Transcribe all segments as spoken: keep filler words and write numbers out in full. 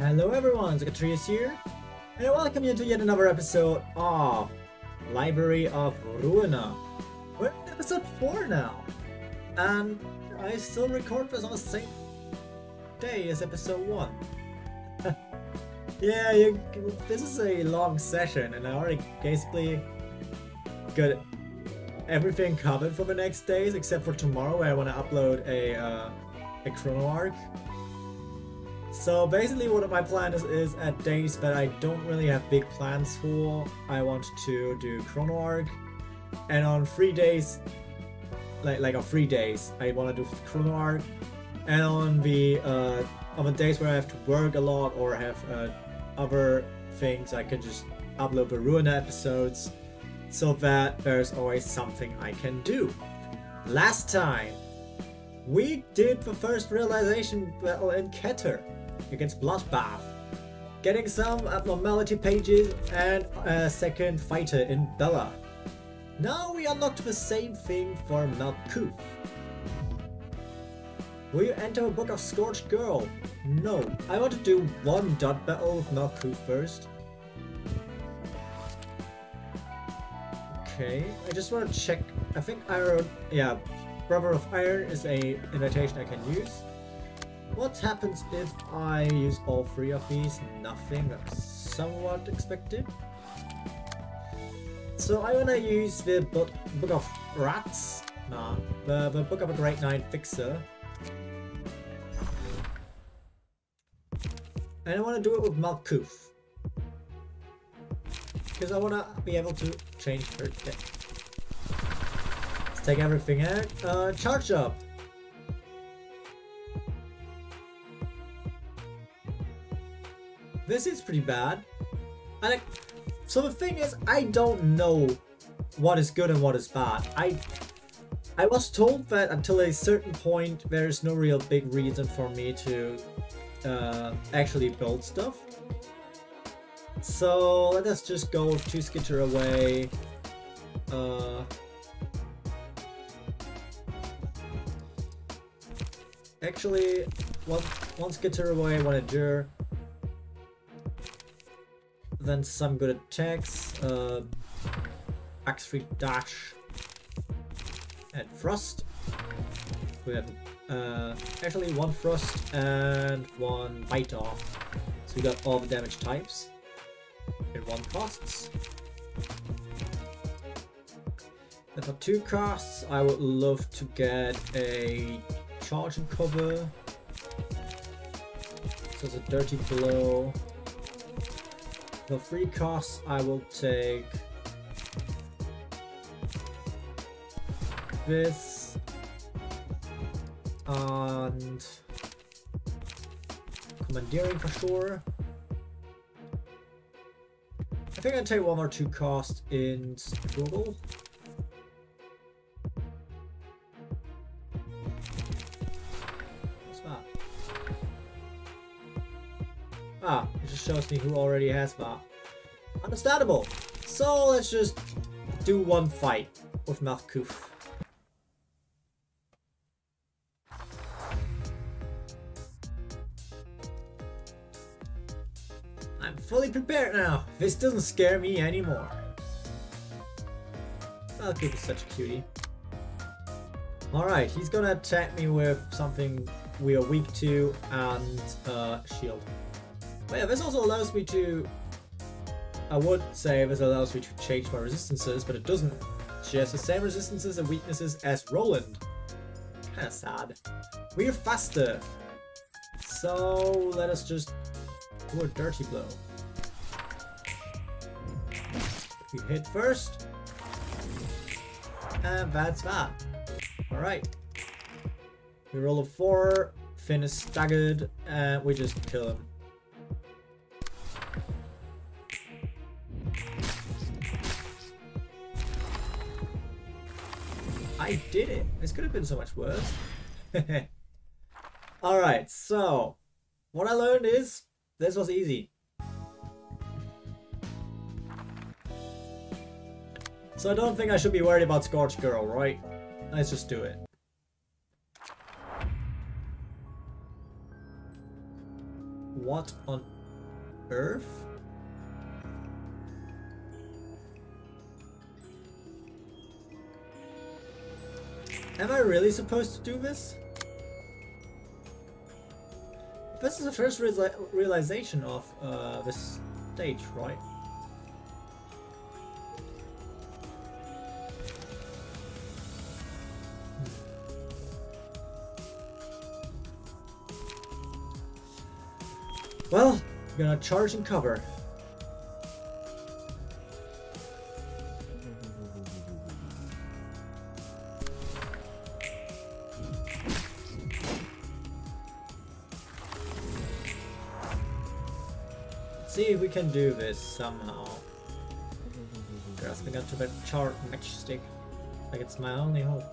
Hello everyone, Zacatrius here, and I welcome you to yet another episode of Library of Ruina. We're in episode four now, and I still record this on the same day as episode one. Yeah, you, this is a long session, and I already basically got everything covered for the next days, except for tomorrow where I want to upload a, uh, a chrono arc. So basically what my plan is, is at days that I don't really have big plans for, I want to do chrono arc, and on free days, like like on free days, I want to do chrono arc, and on the uh, on the days where I have to work a lot or have uh, other things, I can just upload the Ruina episodes, so that there's always something I can do. Last time, we did the first realization battle in Keter against Bloodbath, getting some abnormality pages and a second fighter in Bella. Now we unlocked the same thing for Malkuth. Will you enter a book of Scorched Girl? No, I want to do one dot battle with Malkuth first. Okay, I just want to check. I think Iron, yeah, Brother of Iron is a invitation I can use. What happens if I use all three of these? Nothing. That's somewhat expected. So I wanna use the book, book of Rats. Nah, the, the Book of a Great Knight Fixer. And I wanna do it with Malkuth, because I wanna be able to change her deck. Let's take everything out. Uh, charge up. This is pretty bad. I like, so the thing is, I don't know what is good and what is bad. I I was told that until a certain point there is no real big reason for me to uh, actually build stuff. So let us just go with two skitter away. Uh, actually, one one skitter away, one endure. Then some good attacks, uh, Axe three Dash, and Frost. We have uh, actually one Frost and one Bite Off, so we got all the damage types in one costs. And for two costs, I would love to get a Charge and Cover, so it's a Dirty Blow. For free costs, I will take this and Commandeering for sure. I think I'll take one or two costs in Struggle. What's that? Ah, it just shows me who already has that. Understandable. So let's just do one fight with Malkuth. I'm fully prepared now. This doesn't scare me anymore. Malkuth is such a cutie. Alright, he's gonna attack me with something we are weak to and uh, shield. But yeah, this also allows me to, I would say this allows me to change my resistances, but it doesn't. She has the same resistances and weaknesses as Roland. Kinda sad. We're faster. So let us just do a Dirty Blow. We hit first. And that's that. Alright. We roll a four, Finn is staggered, and we just kill him. I did it! This could have been so much worse. Alright, so what I learned is this was easy. So I don't think I should be worried about Scorched Girl, right? Let's just do it. What on earth? Am I really supposed to do this? This is the first reali realization of uh, this stage, right? Well, we're gonna charge and cover. Let's see if we can do this somehow. Grasping onto that chart matchstick, like it's my only hope.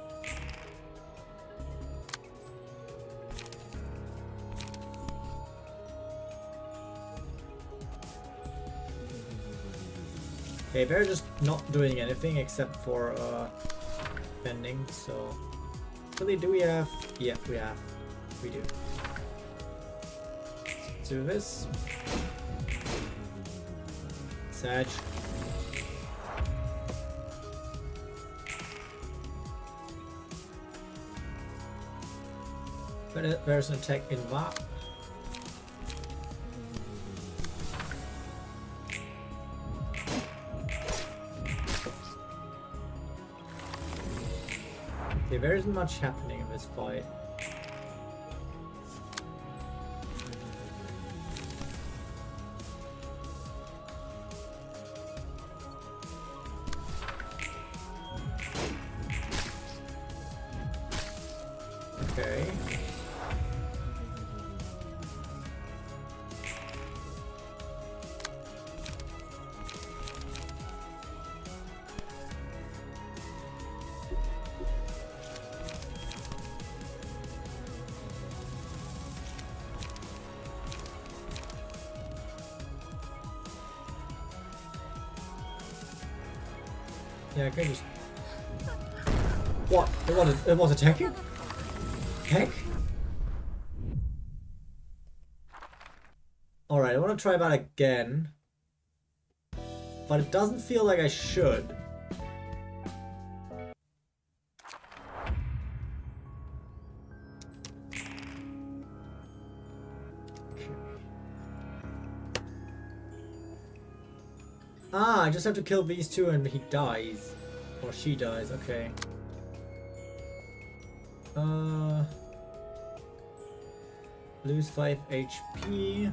Okay, they're just not doing anything except for uh, bending, so... Really, do we have... Yeah, we have. We do. Let's do this. Sag. But there's an attack in Va. Okay, there isn't much happening in this fight. Okay. Yeah, I can just... What? It was, it was attacking? Heck? Alright, I want to try that again. But it doesn't feel like I should. Ah, I just have to kill these two and he dies. Or she dies, okay. Uh, lose five H P.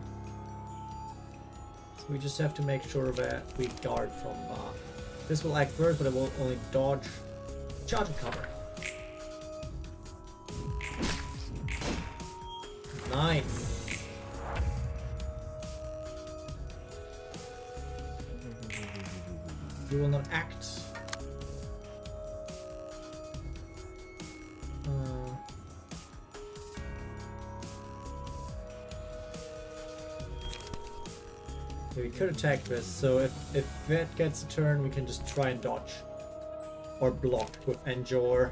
So we just have to make sure that we guard from uh, this will act first, but it will only dodge, charge and cover. Nice. We will not act. Uh, okay, we could attack this, so if, if that gets a turn, we can just try and dodge. Or block with Endure.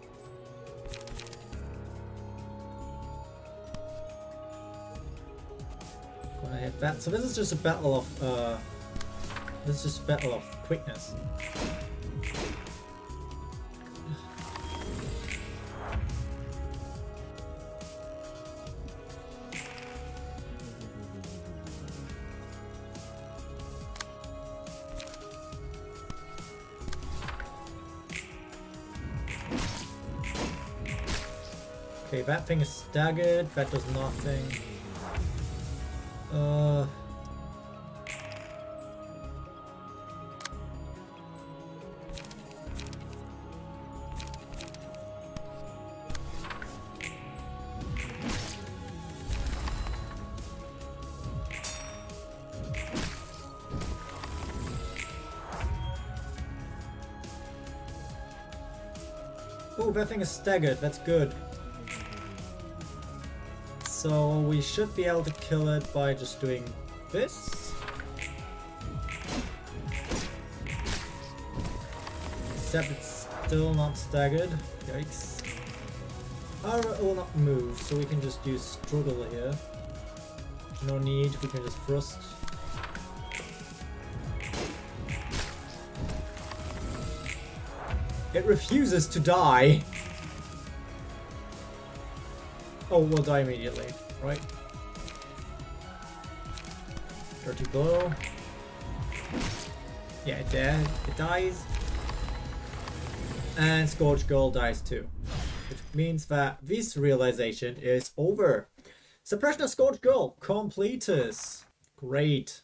Gonna hit that. So this is just a battle of uh this is just a battle of quickness. Okay, that thing is staggered, that does nothing. Uh... Oh, that thing is staggered, that's good. So we should be able to kill it by just doing this. Except it's still not staggered. Yikes. However, it will not move, so we can just use struggle here. No need, we can just thrust. It refuses to die. Oh, we'll die immediately, right? Dirty blow. Yeah, it, uh, it dies. And Scorch Girl dies too. Which means that this realization is over. Suppression of Scorch Girl completed. Great.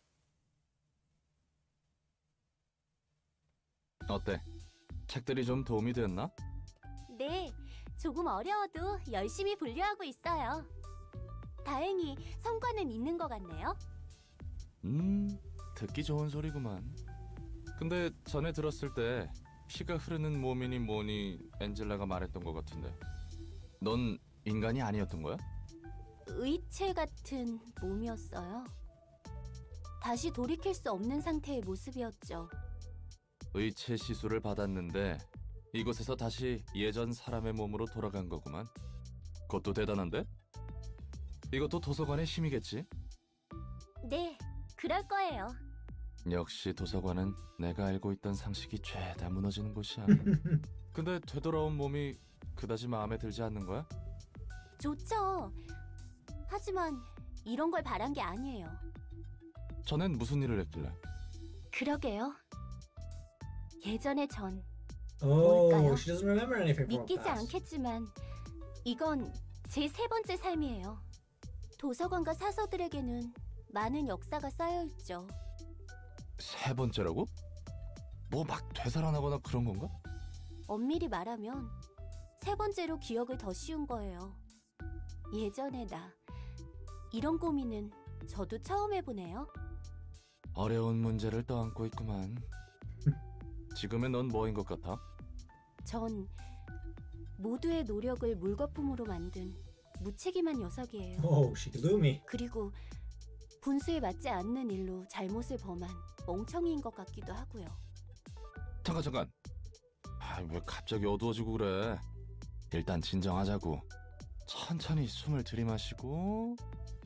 어때? 책들이 좀 도움이 됐나? 네, 조금 어려워도 열심히 분류하고 있어요. 다행히 성과는 있는 것 같네요. 음, 듣기 좋은 소리구만. 근데 전에 들었을 때 피가 흐르는 몸이니 뭐니 엔젤라가 말했던 것 같은데 넌 인간이 아니었던 거야? 의체 같은 몸이었어요. 다시 돌이킬 수 없는 상태의 모습이었죠. 의체 시술을 받았는데 이곳에서 다시 예전 사람의 몸으로 돌아간 거구만. 그것도 대단한데? 이것도 도서관의 힘이겠지? 네, 그럴 거예요. 역시 도서관은 내가 알고 있던 상식이 죄다 무너지는 곳이야. 근데 되돌아온 몸이 그다지 마음에 들지 않는 거야? 좋죠. 하지만 이런 걸 바란 게 아니에요. 전엔 무슨 일을 했길래? 그러게요. 예전에 전 Oh, 뭘까요? she doesn't remember anything from the 믿기지 past. 않겠지만 이건 제 세 번째 삶이에요. 도서관과 사서들에게는 많은 역사가 쌓여있죠. 세 번째라고? 뭐 막 되살아나거나 그런 건가? 엄밀히 말하면 세 번째로 기억을 더 씌운 거예요. 예전의 나. 이런 고민은 저도 처음 해보네요. 어려운 문제를 떠안고 있구만. 지금의 넌 뭐인 것 같아? 전 모두의 노력을 물거품으로 만든 무책임한 녀석이에요. Oh, she gloomy. 그리고 분수에 맞지 않는 일로 잘못을 범한 멍청이인 것 같기도 하고요. 잠깐 잠깐. 아, 왜 갑자기 어두워지고 그래? 일단 진정하자고. 천천히 숨을 들이마시고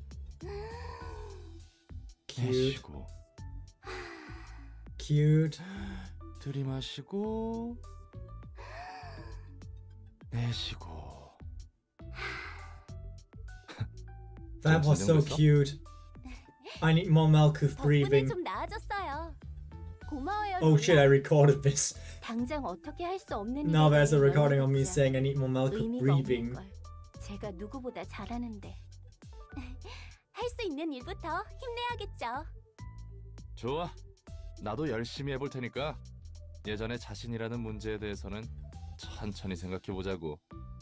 Cute. 내쉬고 Cute. 들이마시고 내쉬고. That was so 진정됐어? cute. I need more Malkuth 덕분에 breathing. 좀 나아졌어요. 고마워요. Oh 로라. shit, I recorded this. 당장 어떻게 할 수 없는 일에 Now there's a 대해 recording of me 연락했지만 saying I need more Malkuth 의미가 breathing. 없는 걸 제가 누구보다 잘하는데 할 수 있는 일부터 힘내야겠죠. 좋아. 나도 열심히 해볼 테니까 예전의 자신이라는 문제에 대해서는 천천히 생각해보자고.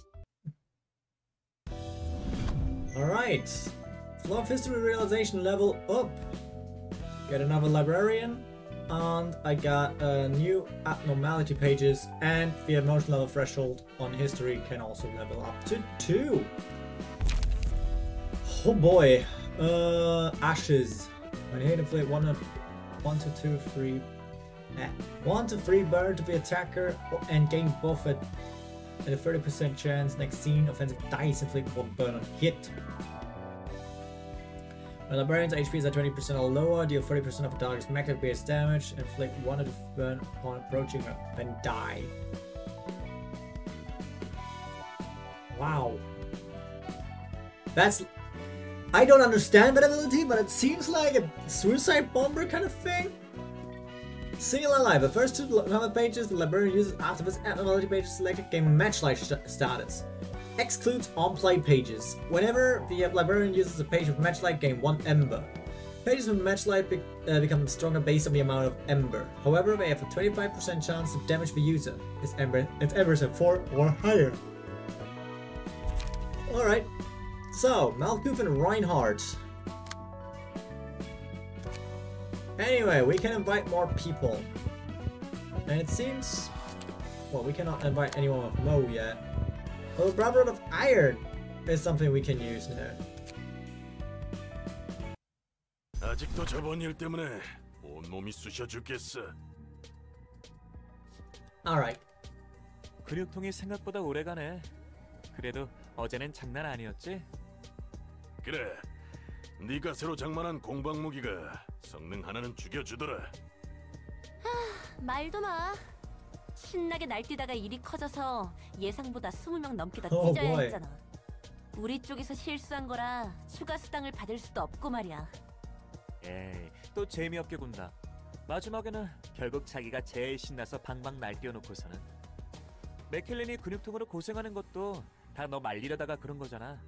Alright. Flow of History Realization level up. Get another librarian. And I got uh, new abnormality pages. And the emotion level threshold on history can also level up to two. Oh boy. Uh, Ashes. When you hit inflict one, one to two, three. Eh, one to three burn to the attacker and gain buff at, at a thirty percent chance. Next scene, offensive dice inflict one burn on hit. When Librarian's H P is at twenty percent or lower, deal thirty percent of the target's magic base damage, inflict one of the burn upon approaching her, then die. Wow. That's... I don't understand that ability, but it seems like a suicide bomber kind of thing. Single alive. The first two level pages the librarian uses after this abnormality page is selected gain matchlight status. Excludes on-play pages. Whenever the librarian uses a page with matchlight, gain one ember. Pages with matchlight be uh, become stronger based on the amount of ember. However, they have a twenty-five percent chance to damage the user if ember if ember is at four or higher. Alright. So, Malkuth and Reinhardt. Anyway, we can invite more people. And it seems... Well, we cannot invite anyone with Mo yet. Well, Brotherhood of Iron is something we can use now. 아직도 저번 일 때문에 온몸이 쑤셔 죽겠어. Alright. 근육통이 생각보다 오래가네. 그래도 어제는 장난 아니었지? 그래, 네가 새로 장만한 공방 무기가 성능 하나는 죽여주더라. 말도 마. 신나게 날뛰다가 일이 커져서 예상보다 스무 명 넘게 다 Oh, 찢어야 boy. 했잖아. 우리 쪽에서 실수한 거라 추가 수당을 받을 수도 없고 말이야. 에이, 또 재미없게 군다. 마지막에는 결국 자기가 제일 신나서 방방 날뛰어놓고서는. 맥켈린이 근육통으로 고생하는 것도 다 너 말리려다가 그런 거잖아.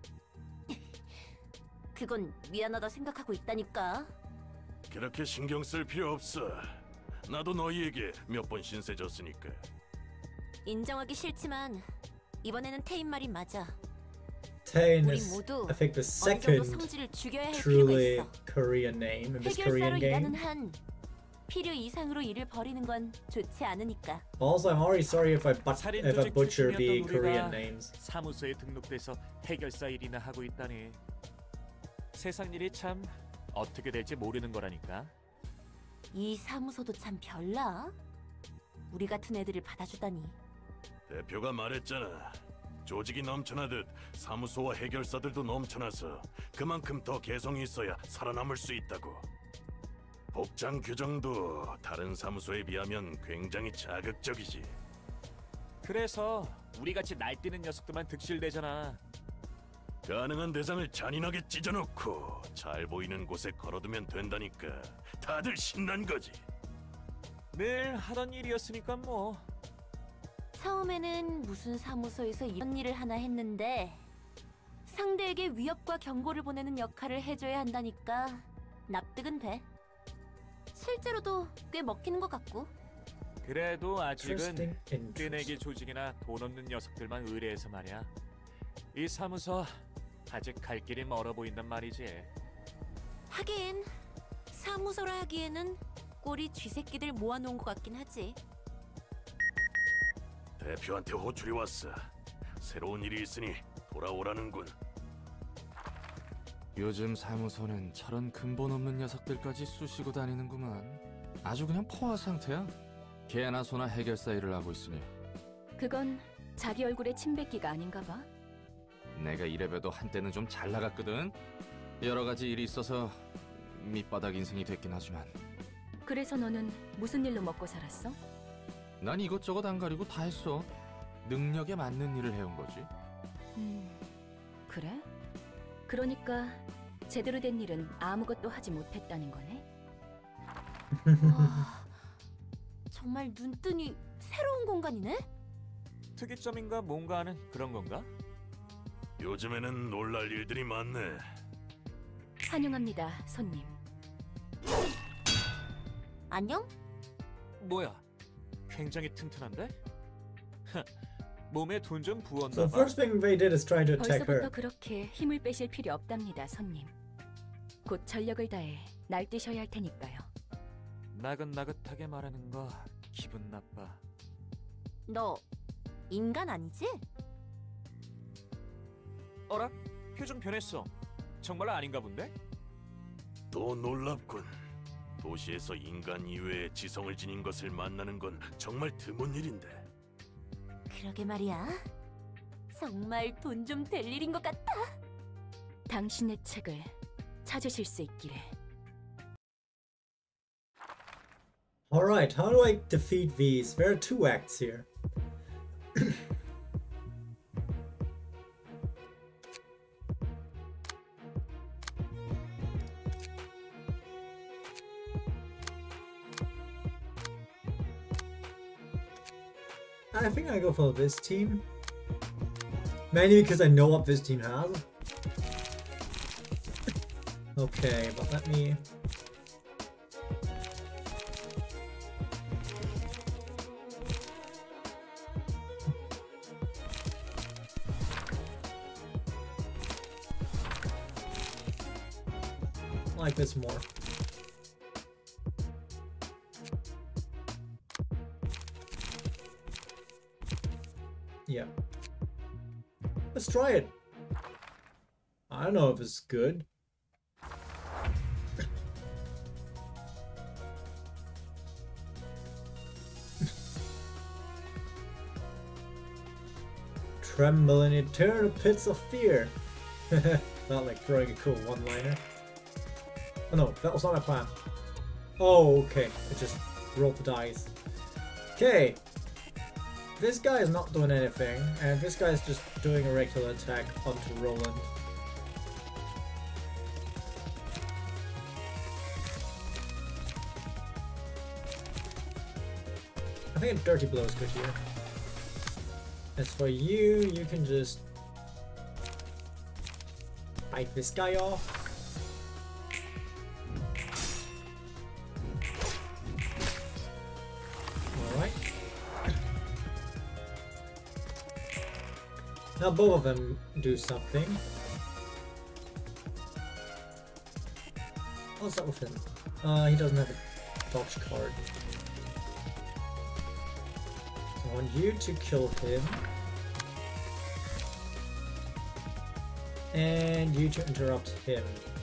그건 미안하다 생각하고 있다니까. 그렇게 신경 쓸 필요 없어. 나도 너희에게 몇 번 신세 졌으니까. 인정하기 싫지만 이번에는 태인 말이 맞아. Tain 우리 is, 모두 I think, the 어느 정도 second 성질을 죽여야 할 필요가 truly 있어. Korean name in this 해결사로 Korean 일하는 game. 한 필요 이상으로 일을 벌이는 건 좋지 않으니까. Also, I'm already sorry if I, but, 살인 if I 조직 butcher the 출신이었던 Korean 우리가 names. 사무소에 등록돼서 해결사 일이나 하고 있다니. 세상 일이 참 어떻게 될지 모르는 거라니까. 이 사무소도 참 별나. 우리 같은 애들을 받아주다니. 대표가 말했잖아. 조직이 넘쳐나듯 사무소와 해결사들도 넘쳐나서 그만큼 더 개성이 있어야 살아남을 수 있다고. 복장 규정도 다른 사무소에 비하면 굉장히 자극적이지. 그래서 우리같이 날뛰는 녀석들만 득실대잖아. 가능한 대상을 잔인하게 찢어놓고 잘 보이는 곳에 걸어두면 된다니까. 다들 신난 거지. 늘 하던 일이었으니까 뭐. 처음에는 무슨 사무소에서 이런 일을 하나 했는데 상대에게 위협과 경고를 보내는 역할을 해줘야 한다니까 납득은 돼. 실제로도 꽤 먹히는 것 같고. 그래도 아직은 Interesting, interesting. 떼내기 조직이나 돈 없는 녀석들만 의뢰해서 말이야. 이 사무소 아직 갈 길이 멀어 보인단 말이지. 하긴 사무소라 하기에는 꼴이 쥐새끼들 모아놓은 것 같긴 하지. 대표한테 호출이 왔어. 새로운 일이 있으니 돌아오라는군. 요즘 사무소는 저런 근본 없는 녀석들까지 쑤시고 다니는구만. 아주 그냥 포화 상태야. 개나 소나 해결사 일을 하고 있으니. 그건 자기 얼굴에 침 뱉기가 아닌가 봐. 내가 이래봬도 한때는 좀 잘 나갔거든. 여러 가지 일이 있어서 밑바닥 인생이 됐긴 하지만 그래서 너는 무슨 일로 먹고 살았어? 난 이것저것 안 가리고 다 했어. 능력에 맞는 일을 해온 거지. 음, 그래? 그러니까 제대로 된 일은 아무것도 하지 못했다는 거네? 와, 정말 눈뜨니 새로운 공간이네? 특이점인가 뭔가 하는 그런 건가? 요즘에는 놀랄 일들이 많네. 환영합니다, 손님. 안녕? 뭐야? 굉장히 튼튼한데? 몸에 돈 좀 So 부었나 the 봐. first thing they did is try to attack 벌써부터 her. 그렇게 힘을 빼실 필요 없답니다, 손님. 곧 전력을 다해 날뛰셔야 할 테니까요. 나긋나긋하게 말하는 거 기분 나빠. 너 인간 아니지? 어라? 표정 변했어. 정말 아닌가 본데? 또 놀랍군. 도시에서 인간 이외의 지성을 지닌 것을 만나는 건 정말 드문 일인데. 그러게 말이야. 정말 돈 좀 될 일인 것 같아. 당신의 책을 찾으실 수 있기를. Alright, how do I defeat these? There are two acts here. I think I go for this team. Mainly because I know what this team has. Okay, but let me... I like this more. Yeah. Let's try it. I don't know if it's good. Tremble in eternal pits of fear. without like throwing a cool one-liner. Oh no, that was not my plan. Oh, okay. I just rolled the dice. Okay. This guy is not doing anything, and this guy is just doing a regular attack onto Roland. I think a dirty blow is good here. As for you, you can just bite this guy off. Alright. Now both of them do something. What's up with him? Uh, he doesn't have a dodge card. I want you to kill him. And you to interrupt him.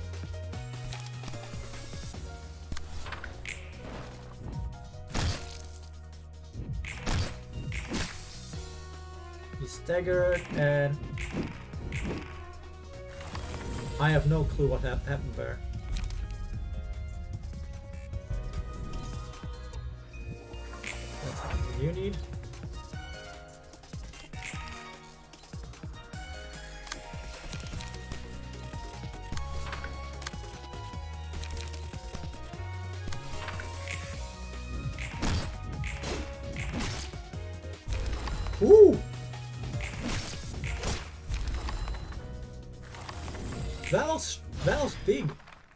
He's staggered, and I have no clue what ha happened there. That's what you need. Ooh! That was, that was big.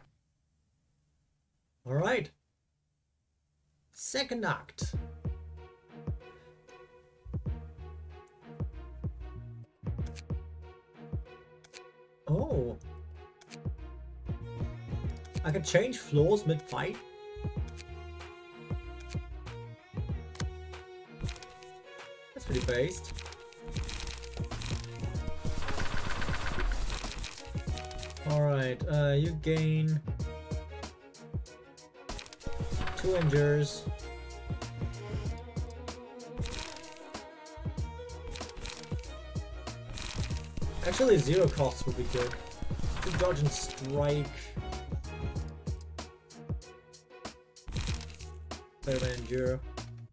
Alright. Second act. Oh. I can change floors mid-fight? Pretty based. Alright, uh, you gain two injures. Actually, zero costs would be good. Two dodge and strike. Better than endure.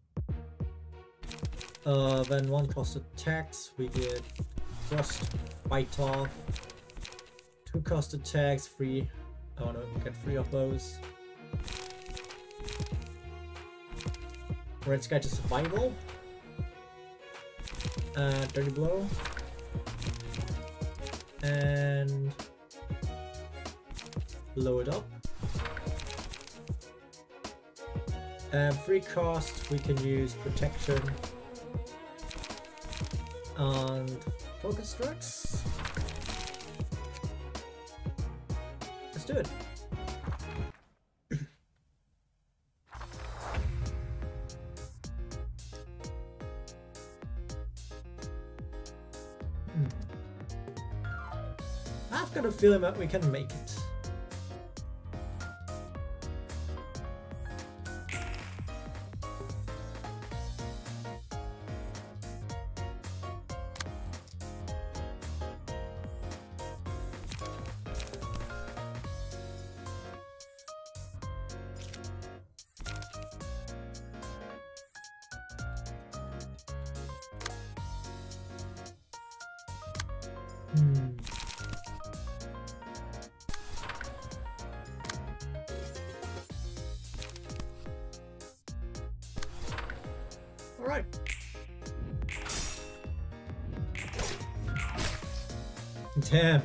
Uh, then one cost attacks, we get thrust, bite off. Two cost attacks, free. I want to get three of those. Red Sky to survival. Uh, dirty blow. And blow it up. And free cost, we can use protection. And focus strikes. Let's do it. hmm. I've got a feeling that we can make it. Hmm. All right. Damn.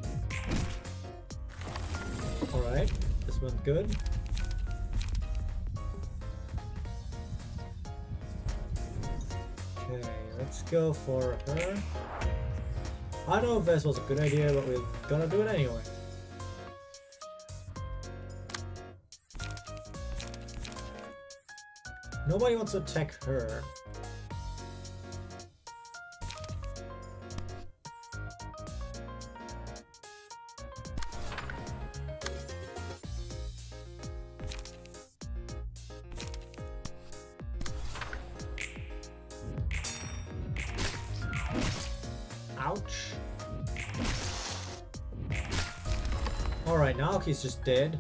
All right. This one's good. Okay, let's go for her. I don't know if this was a good idea, but we're gonna do it anyway. Nobody wants to attack her. Ouch. Alright, now he's just dead.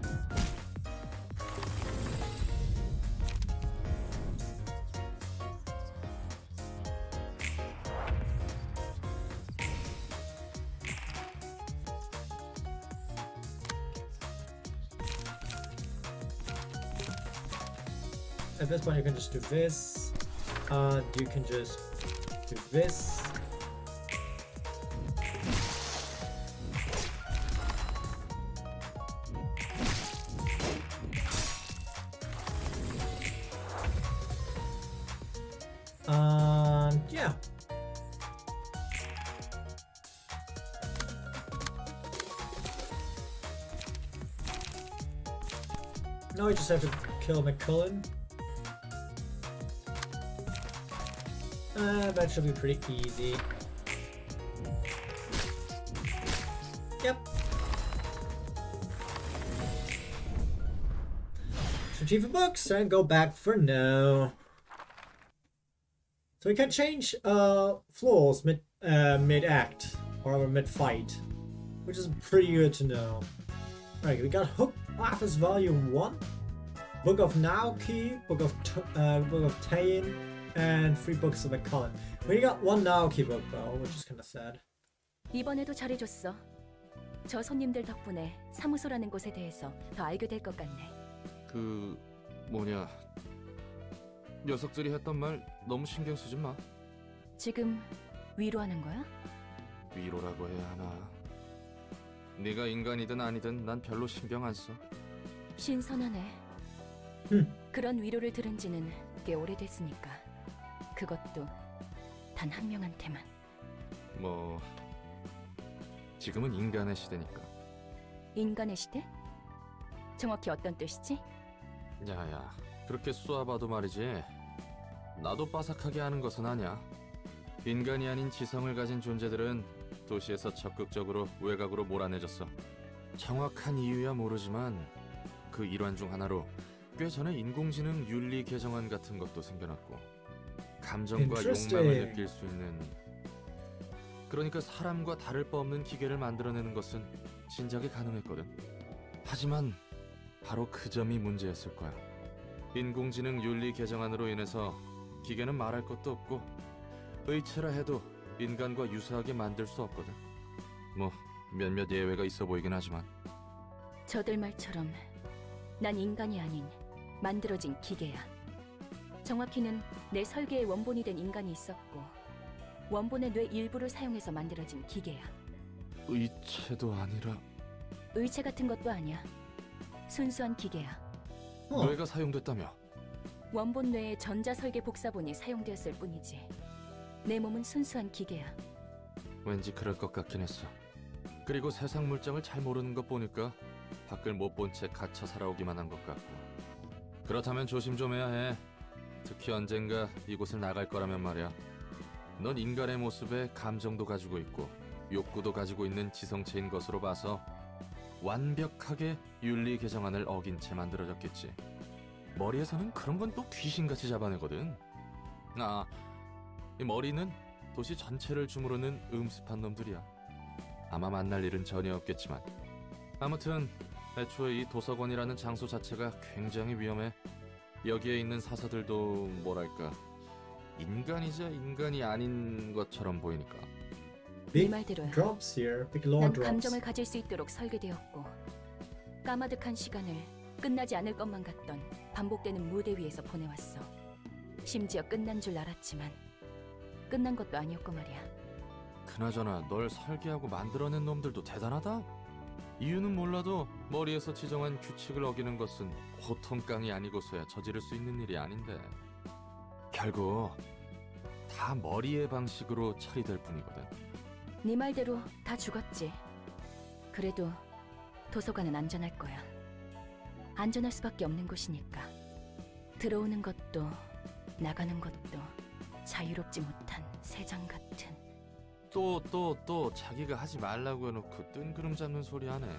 At this point you can just do this, and you can just do this. And yeah. Now you just have to kill McCullen. Uh, that should be pretty easy. Yep. Retrieve the books and go back for now. So we can change uh, floors mid uh, mid act or mid fight, which is pretty good to know. Alright, we got Hook Office Volume One, Book of Naoki, Book of T uh, Book of Tain, and three books of McCullen. We only got one Naoki book though, which is kind of sad. 이번에도 잘해줬어. 저 손님들 덕분에 사무소라는 곳에 대해서 더 알게 될 것 같네. 그 뭐냐, 녀석들이 했던 말 너무 신경 쓰지 마. 지금 위로하는 거야? 위로라고 해야 하나. 네가 인간이든 아니든 난 별로 신경 안 써. 신선하네. 흠. 그런 위로를 들은 지는 꽤 오래됐으니까. 그것도 단 한 명한테만. 뭐 지금은 인간의 시대니까. 인간의 시대? 정확히 어떤 뜻이지? 야야, 그렇게 쏘아봐도 말이지. 나도 빠삭하게 하는 것은 아니야. 인간이 아닌 지성을 가진 존재들은 도시에서 적극적으로 외곽으로 몰아내졌어. 정확한 이유야 모르지만 그 일환 중 하나로 꽤 전에 인공지능 윤리 개정안 같은 것도 생겨났고, 감정과 Interesting. 욕망을 느낄 수 있는, 그러니까 사람과 다를 바 없는 기계를 만들어내는 것은 진작에 가능했거든. 하지만 바로 그 점이 문제였을 거야. 인공지능 윤리 개정안으로 인해서 기계는 말할 것도 없고 의체라 해도 인간과 유사하게 만들 수 없거든. 뭐 몇몇 예외가 있어 보이긴 하지만. 저들 말처럼 난 인간이 아닌 만들어진 기계야. 정확히는 내 설계의 원본이 된 인간이 있었고 원본의 뇌 일부를 사용해서 만들어진 기계야. 의체도 아니라 의체 같은 것도 아니야. 순수한 기계야. 어. 뇌가 사용됐다며? 원본 뇌의 전자 설계 복사본이 사용되었을 뿐이지. 내 몸은 순수한 기계야. 왠지 그럴 것 같긴 했어. 그리고 세상 물정을 잘 모르는 것 보니까 밖을 못 본 채 갇혀 살아오기만 한 것 같고. 그렇다면 조심 좀 해야 해. 특히 언젠가 이곳을 나갈 거라면 말이야. 넌 인간의 모습에 감정도 가지고 있고 욕구도 가지고 있는 지성체인 것으로 봐서 완벽하게 윤리 개정안을 어긴 채 만들어졌겠지. 머리에서는 그런 건 또 귀신같이 잡아내거든. 아, 이 머리는 도시 전체를 주무르는 음습한 놈들이야. 아마 만날 일은 전혀 없겠지만. 아무튼 애초에 이 도서관이라는 장소 자체가 굉장히 위험해. 여기에 있는 사서들도 뭐랄까, 인간이자 인간이 아닌 것처럼 보이니까. 네 Big 말대로야. drops here. Big lore 난 drops. 감정을 가질 수 있도록 설계되었고 까마득한 시간을 끝나지 않을 것만 같던 반복되는 무대 위에서 보내왔어. 심지어 끝난 줄 알았지만 끝난 것도 아니었고 말이야. 그나저나 널 설계하고 만들어낸 놈들도 대단하다. 이유는 몰라도 머리에서 지정한 규칙을 어기는 것은 고통깡이 아니고서야 저지를 수 있는 일이 아닌데, 결국 다 머리의 방식으로 처리될 뿐이거든. 네 말대로 다 죽었지. 그래도 도서관은 안전할 거야. 안전할 수밖에 없는 곳이니까. 들어오는 것도 나가는 것도 자유롭지 못한 새장 같은. 또 또 또 자기가 하지 말라고 해놓고 뜬구름 잡는 소리 하네.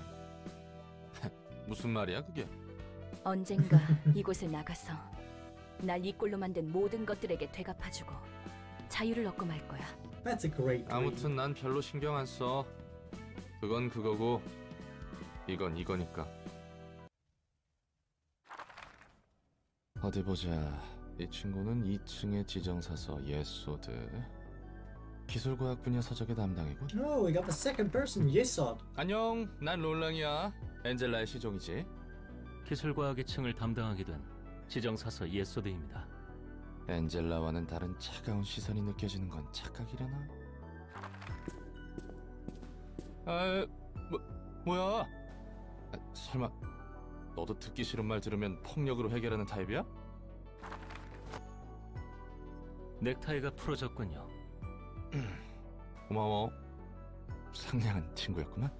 무슨 말이야 그게? 언젠가 이곳을 나가서 날 이 꼴로 만든 모든 것들에게 되갚아주고 자유를 얻고 말 거야. That's a great dream. 아무튼 난 별로 신경 안 써. 그건 그거고 이건 이거니까. 어디 보자. 이 친구는 이 층의 지정사서 예소드. 기술과학 분야 서적의 담당이군. Oh, we got the second person, Yesod. 안녕, 난 롤랑이야. 엔젤라의 시종이지. 기술과학의 층을 담당하게 된 지정사서 예소드입니다. 엔젤라와는 다른 차가운 시선이 느껴지는 건 착각이려나? 아, 뭐, 뭐야? 아, 설마 너도 듣기 싫은 말 들으면 폭력으로 해결하는 타입이야? 넥타이가 풀어졌군요. 고마워. 상냥한 친구였구나.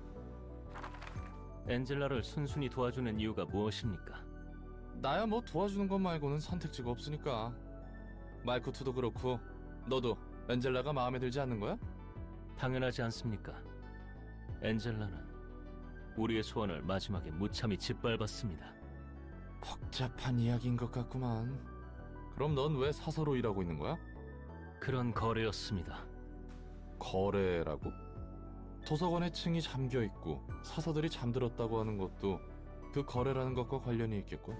엔젤라를 순순히 도와주는 이유가 무엇입니까? 나야 뭐 도와주는 것 말고는 선택지가 없으니까. 말쿠트도 그렇고 너도 엔젤라가 마음에 들지 않는 거야? 당연하지 않습니까? 엔젤라는 우리의 소원을 마지막에 무참히 짓밟았습니다. 복잡한 이야기인 것 같구만. 그럼 넌 왜 사서로 일하고 있는 거야? 그런 거래였습니다. 거래라고? 도서관에 층이 잠겨 있고 사서들이 잠들었다고 하는 것도 그 거래라는 것과 관련이 있겠군.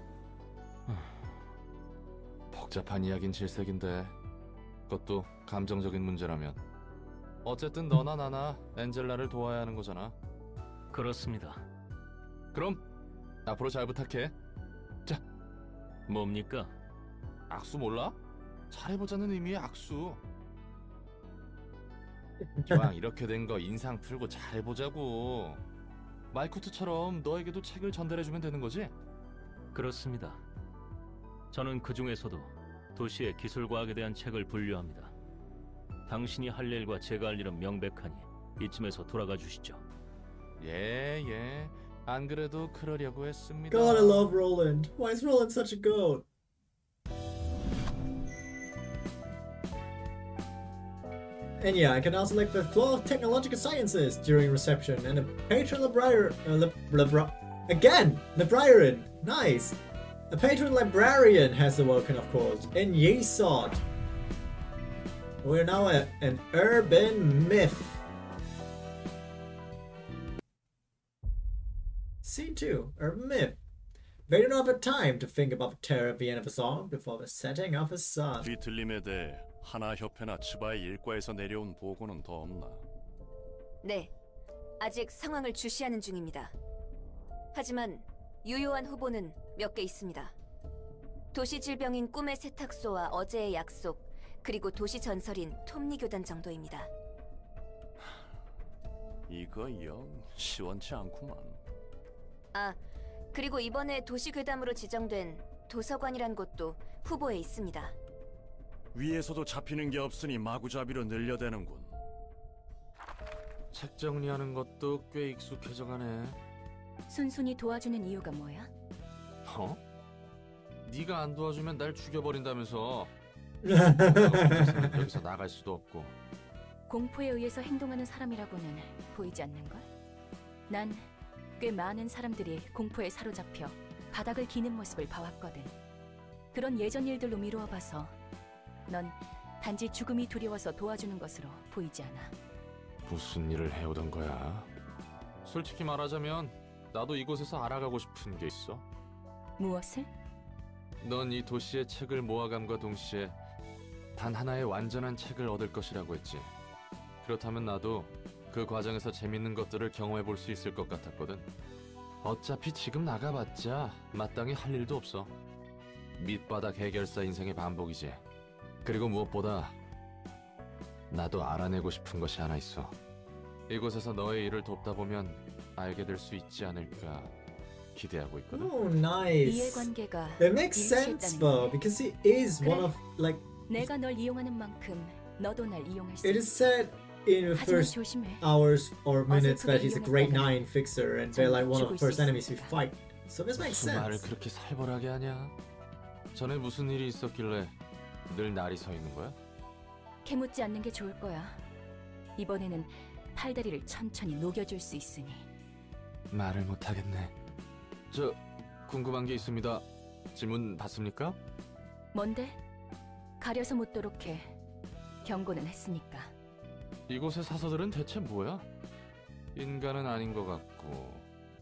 복잡한 이야긴 질색인데 그것도 감정적인 문제라면 어쨌든 너나 나나 엔젤라를 도와야 하는 거잖아. 그렇습니다. 그럼 앞으로 잘 부탁해. 자, 뭡니까? 악수 몰라? 잘해보자는 의미의 악수. 기왕 이렇게 된 거 인상 풀고 잘해보자고. 말쿠트처럼 너에게도 책을 전달해주면 되는 거지? 그렇습니다. 저는 그 중에서도 도시의 기술과학에 대한 책을 분류합니다. 당신이 할 일과 제가 할 일은 명백하니 이쯤에서 돌아가 주시죠. 예, 예. 안 그래도 그러려고 했습니다. God, I love Roland. Why is Roland such a goat? And yeah, I can now select the floor of technological sciences during reception, and a patron librarian. Uh, lib libra again, librarian. Nice. A patron librarian has awoken, of course, in Yesod. We're now a, an urban myth. Scene two, urban myth. They don't have time to think about the terror at the end of a song before the setting of the sun. 뒤틀림에 대해 하나 협회나 치바의 일과에서 내려온 보고는 더 없나? 네, 아직 상황을 주시하는 중입니다. 하지만 유효한 후보는 몇 개 있습니다. 도시 질병인 꿈의 세탁소와 어제의 약속, 그리고 도시 전설인 톱니 교단 정도입니다. 이거 영 시원치 않구만. 아, 그리고 이번에 도시 괴담으로 지정된 도서관이란 곳도 후보에 있습니다. 위에서도 잡히는 게 없으니 마구잡이로 늘려대는군. 책 정리하는 것도 꽤 익숙해져가네. 순순히 도와주는 이유가 뭐야? 어? 네가 안 도와주면 날 죽여버린다면서. 여기서 나갈 수도 없고. 공포에 의해서 행동하는 사람이라고는 보이지 않는걸? 난 꽤 많은 사람들이 공포에 사로잡혀 바닥을 기는 모습을 봐왔거든. 그런 예전 일들로 미루어 봐서 넌 단지 죽음이 두려워서 도와주는 것으로 보이지 않아. 무슨 일을 해오던 거야? 솔직히 말하자면 나도 이곳에서 알아가고 싶은 게 있어. 무엇을? 넌 이 도시의 책을 모아감과 동시에 단 하나의 완전한 책을 얻을 것이라고 했지. 그렇다면 나도 그 과정에서 재밌는 것들을 경험해 볼 수 있을 것 같았거든. 어차피 지금 나가봤자 마땅히 할 일도 없어. 밑바닥 해결사 인생의 반복이지. 그리고 무엇보다 나도 알아내고 싶은 것이 하나 있어. 이곳에서 너의 일을 돕다 보면 알게 될 수 있지 않을까 기대하고 있거든. Oh, nice. 이해관계가 It makes sense though, because he is one of like. 내가 널 이용하는 만큼 너도 날 이용할 수 It is said in the 하지만 first 조심해. hours or minutes that he's a grade 이용했다가 nine fixer, and they're like one of the first enemies we fight. So this makes 무슨 말을 sense. 그렇게 살벌하게 하냐? 전에 무슨 일이 있었길래 늘 날이 서 있는 거야? 캐묻지 않는 게 좋을 거야. 이번에는 팔다리를 천천히 녹여줄 수 있으니. 말을 못하겠네. 저 궁금한 게 있습니다. 질문 받습니까? 뭔데? 가려서 묻도록 해. 경고는 했으니까. 이곳의 사서들은 대체 뭐야? 인간은 아닌 것 같고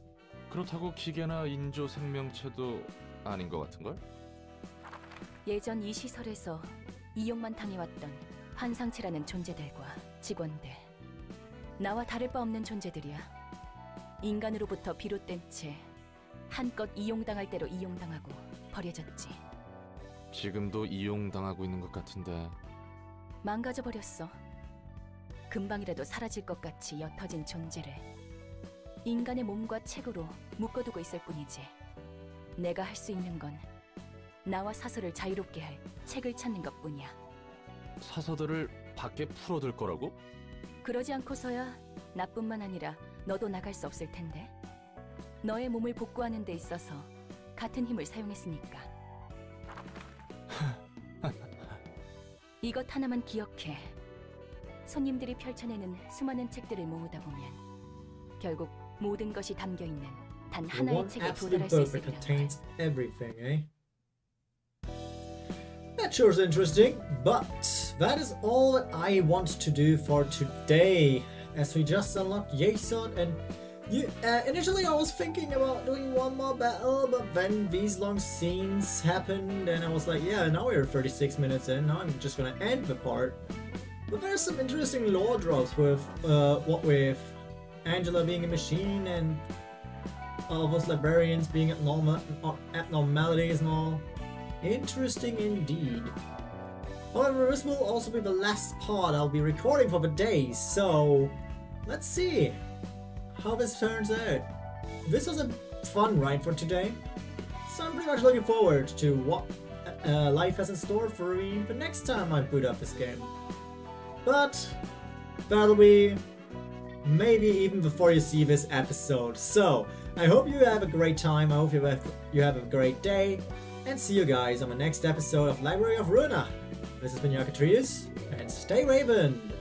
그렇다고 기계나 인조 생명체도 아닌 것 같은걸? 예전 이 시설에서 이용만 당해왔던 환상체라는 존재들과 직원들. 나와 다를 바 없는 존재들이야. 인간으로부터 비롯된 채 한껏 이용당할 대로 이용당하고 버려졌지. 지금도 이용당하고 있는 것 같은데. 망가져버렸어. 금방이라도 사라질 것 같이 옅어진 존재를 인간의 몸과 책으로 묶어두고 있을 뿐이지. 내가 할 수 있는 건 나와 사서를 자유롭게 할 책을 찾는 것뿐이야. 사서들을 밖에 풀어둘 거라고? 그러지 않고서야 나뿐만 아니라 너도 나갈 수 없을 텐데. 너의 몸을 복구하는 데 있어서 같은 힘을 사용했으니까. 이것 하나만 기억해. 손님들이 펼쳐내는 수많은 책들을 모으다 보면 결국 모든 것이 담겨있는 단 The 하나의 one 책에 absolute 도달할 수 book 있을 that 거란 말. contains everything, eh? That sure is interesting, but that is all that I want to do for today, as we just unlocked Yesod, and you, uh, initially I was thinking about doing one more battle, but then these long scenes happened, and I was like, yeah, now we're thirty-six minutes in, now I'm just gonna end the part. But there's some interesting lore drops with, uh, what with Angela being a machine, and all of us librarians being abnormal, abnormalities and all. Interesting indeed. However, this will also be the last part I'll be recording for the day, so let's see how this turns out. This was a fun ride for today, so I'm pretty much looking forward to what uh, life has in store for me the next time I boot up this game. But that'll be maybe even before you see this episode. So I hope you have a great time. I hope you have you have a great day, and see you guys on the next episode of Library of Ruina. This has been Yakatrius, and stay Raven!